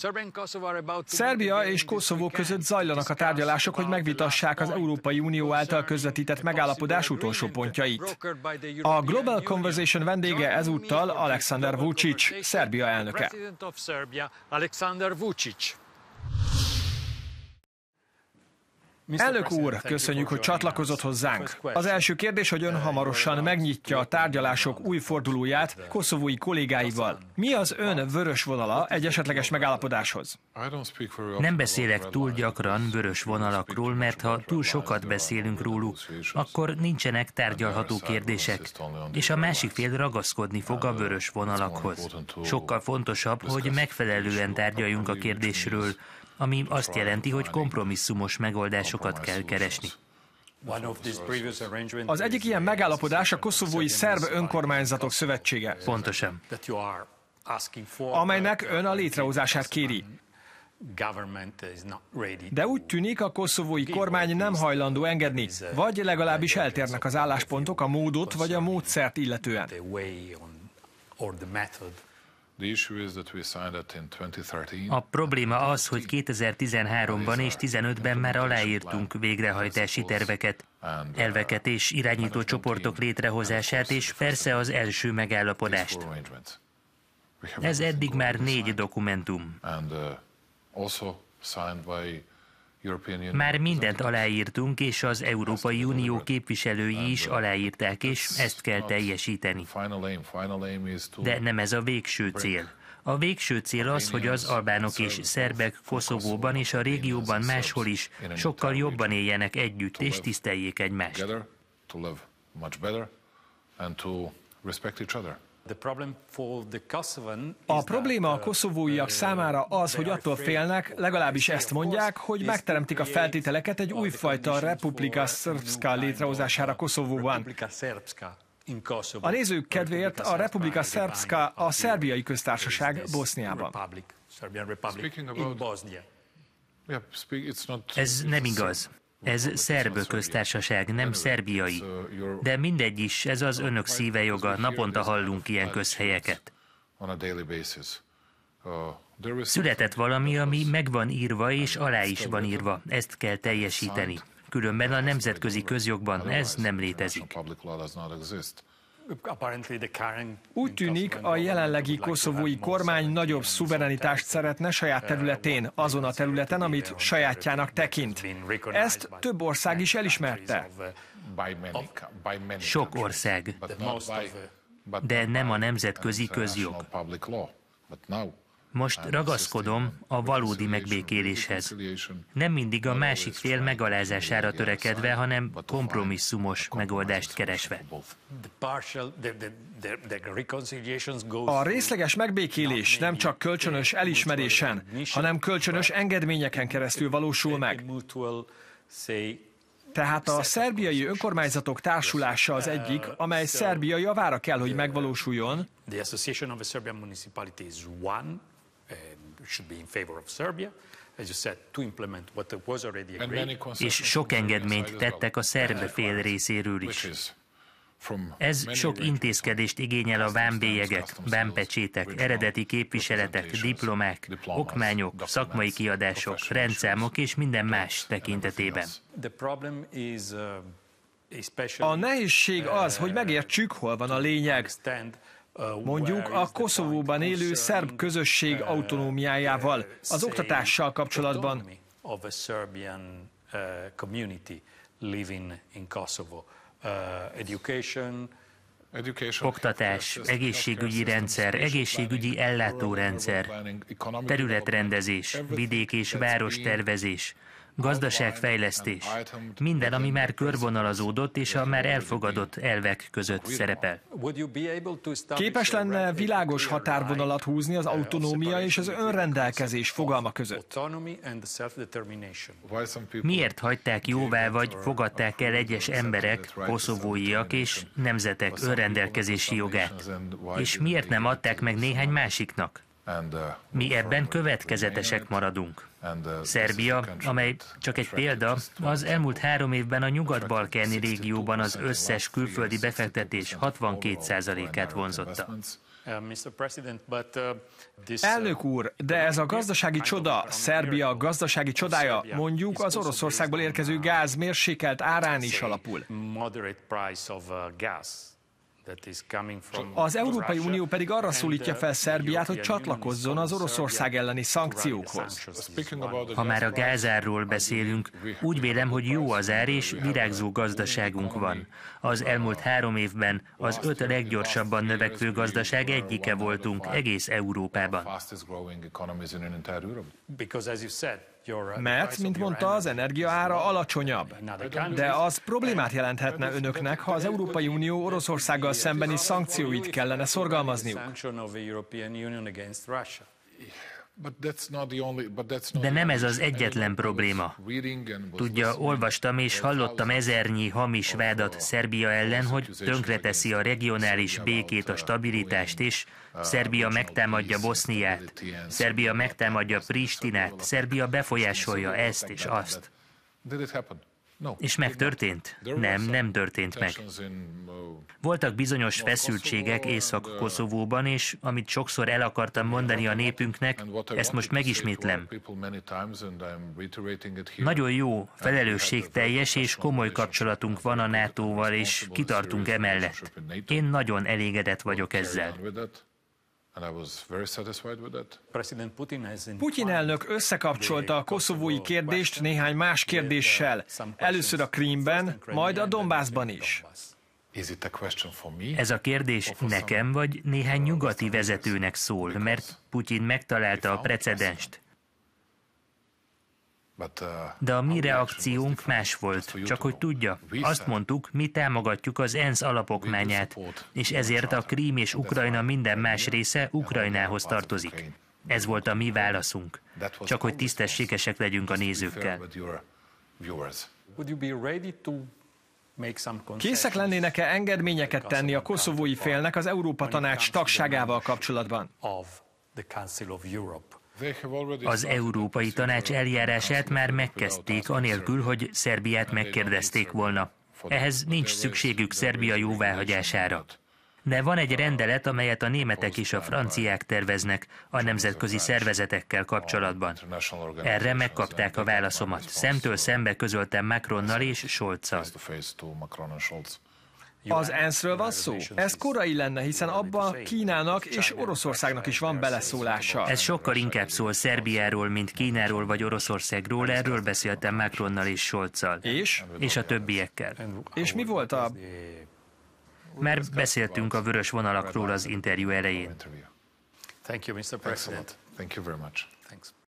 Szerbia és Koszovó között zajlanak a tárgyalások, hogy megvitassák az Európai Unió által közvetített megállapodás utolsó pontjait. A Global Conversation vendége ezúttal Aleksandar Vučić, Szerbia elnöke. Elnök úr, köszönjük, hogy csatlakozott hozzánk. Az első kérdés, hogy ön hamarosan megnyitja a tárgyalások új fordulóját koszovói kollégáival. Mi az ön vörös vonala egy esetleges megállapodáshoz? Nem beszélek túl gyakran vörös vonalakról, mert ha túl sokat beszélünk róluk, akkor nincsenek tárgyalható kérdések, és a másik fél ragaszkodni fog a vörös vonalakhoz. Sokkal fontosabb, hogy megfelelően tárgyaljunk a kérdésről, ami azt jelenti, hogy kompromisszumos megoldásokat kell keresni. Az egyik ilyen megállapodás a koszovói szerb önkormányzatok szövetsége. Pontosan. Amelynek ön a létrehozását kéri. De úgy tűnik, a koszovói kormány nem hajlandó engedni, vagy legalábbis eltérnek az álláspontok a módot vagy a módszert illetően. A probléma az, hogy 2013-ban és 2015-ben már aláírtunk végrehajtási terveket, elveket és irányító csoportok létrehozását, és persze az első megállapodást. Ez eddig már 4 dokumentum. Már mindent aláírtunk, és az Európai Unió képviselői is aláírták, és ezt kell teljesíteni. De nem ez a végső cél. A végső cél az, hogy az albánok és szerbek Koszovóban és a régióban máshol is sokkal jobban éljenek együtt, és tiszteljék egymást. A probléma a koszovóiak számára az, hogy attól félnek, legalábbis ezt mondják, hogy megteremtik a feltételeket egy újfajta Republika Srpska létrehozására Koszovóban. A nézők kedvéért a Republika Srpska a szerbiai köztársaság Boszniában. Ez nem igaz. Ez szerb köztársaság, nem szerbiai. De mindegy is, ez az önök szíve joga, naponta hallunk ilyen közhelyeket. Született valami, ami meg van írva és alá is van írva. Ezt kell teljesíteni. Különben a nemzetközi közjogban ez nem létezik. Úgy tűnik, a jelenlegi koszovói kormány nagyobb szuverenitást szeretne saját területén, azon a területen, amit sajátjának tekint. Ezt több ország is elismerte. Sok ország, de nem a nemzetközi közjog. Most ragaszkodom a valódi megbékéléshez. Nem mindig a másik fél megalázására törekedve, hanem kompromisszumos megoldást keresve. A részleges megbékélés nem csak kölcsönös elismerésen, hanem kölcsönös engedményeken keresztül valósul meg. Tehát a szerbiai önkormányzatok társulása az egyik, amely Szerbia javára kell, hogy megvalósuljon, és sok engedményt tettek a szerb fél részéről is. Ez sok intézkedést igényel a vámbélyegek, vámpecsétek, eredeti képviseletek, diplomák, okmányok, szakmai kiadások, rendszámok és minden más tekintetében. A nehézség az, hogy megértsük, hol van a lényeg. Mondjuk a Koszovóban élő szerb közösség autonómiájával, az oktatással kapcsolatban. Oktatás, egészségügyi rendszer, egészségügyi ellátórendszer, területrendezés, vidék- és várostervezés, gazdaságfejlesztés, minden, ami már körvonalazódott és a már elfogadott elvek között szerepel. Képes lenne világos határvonalat húzni az autonómia és az önrendelkezés fogalma között? Miért hagyták jóvá vagy fogadták el egyes emberek, koszovóiak és nemzetek önrendelkezési jogát? És miért nem adták meg néhány másiknak? Mi ebben következetesek maradunk. Szerbia, amely csak egy példa, az elmúlt 3 évben a nyugat-balkáni régióban az összes külföldi befektetés 62%-át vonzotta. Elnök úr, de ez a gazdasági csoda, Szerbia gazdasági csodája, mondjuk az Oroszországból érkező gáz mérsékelt árán is alapul. Az Európai Unió pedig arra szólítja fel Szerbiát, hogy csatlakozzon az Oroszország elleni szankciókhoz. Ha már a gázárról beszélünk, úgy vélem, hogy jó az ár és virágzó gazdaságunk van. Az elmúlt 3 évben az 5 leggyorsabban növekvő gazdaság egyike voltunk egész Európában. Mert, mint mondta, az energia ára alacsonyabb. De az problémát jelenthetne önöknek, ha az Európai Unió Oroszországgal szembeni szankcióit kellene szorgalmazniuk. De nem ez az egyetlen probléma. Tudja, olvastam és hallottam ezernyi hamis vádat Szerbia ellen, hogy tönkreteszi a regionális békét, a stabilitást, és Szerbia megtámadja Boszniát, Szerbia megtámadja Pristinát, Szerbia befolyásolja ezt és azt. És megtörtént? Nem történt meg. Voltak bizonyos feszültségek Észak-Koszovóban, és amit sokszor el akartam mondani a népünknek, ezt most megismétlem. Nagyon jó, felelősségteljes és komoly kapcsolatunk van a NATO-val, és kitartunk emellett. Én nagyon elégedett vagyok ezzel. Putyin elnök összekapcsolta a koszovói kérdést néhány más kérdéssel, először a Krímben, majd a Donbassban is. Ez a kérdés nekem vagy néhány nyugati vezetőnek szól, mert Putyin megtalálta a precedenst. De a mi reakciónk más volt, csak hogy tudja. Azt mondtuk, mi támogatjuk az ENSZ alapokmányát, és ezért a Krím és Ukrajna minden más része Ukrajnához tartozik. Ez volt a mi válaszunk. Csak hogy tisztességesek legyünk a nézőkkel. Készek lennének-e engedményeket tenni a koszovói félnek az Európa Tanács tagságával kapcsolatban? Az Európai Tanács eljárását már megkezdték, anélkül, hogy Szerbiát megkérdezték volna. Ehhez nincs szükségük Szerbia jóváhagyására. De van egy rendelet, amelyet a németek és a franciák terveznek a nemzetközi szervezetekkel kapcsolatban. Erre megkapták a válaszomat. Szemtől szembe közöltem Macronnal és Scholzzal. Az ENSZ-ről van szó? Ez korai lenne, hiszen abban Kínának és Oroszországnak is van beleszólása. Ez sokkal inkább szól Szerbiáról, mint Kínáról vagy Oroszországról, erről beszéltem Macronnal és Scholzzal. És a többiekkel. És mi volt a... Már beszéltünk a vörös vonalakról az interjú elején. Thank you, Mr. President. Thank you very much. Thanks.